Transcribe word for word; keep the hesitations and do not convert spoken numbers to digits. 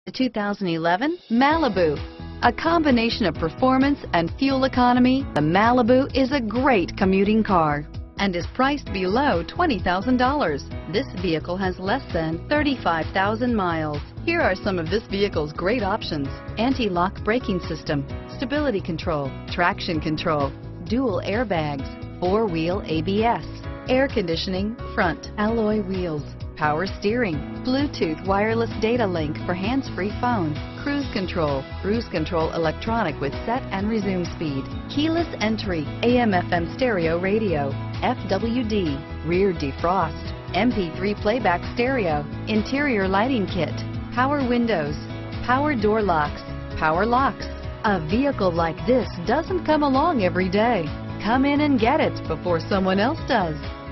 The two thousand eleven Malibu. A combination of performance and fuel economy, the Malibu is a great commuting car and is priced below twenty thousand dollars. This vehicle has less than thirty-five thousand miles. Here are some of this vehicle's great options: anti-lock braking system, stability control, traction control, dual airbags, four-wheel A B S, air conditioning, front alloy wheels, power steering, Bluetooth wireless data link for hands-free phone, cruise control, cruise control electronic with set and resume speed, keyless entry, A M F M stereo radio, F W D, rear defrost, M P three playback stereo, interior lighting kit, power windows, power door locks, power locks. A vehicle like this doesn't come along every day. Come in and get it before someone else does.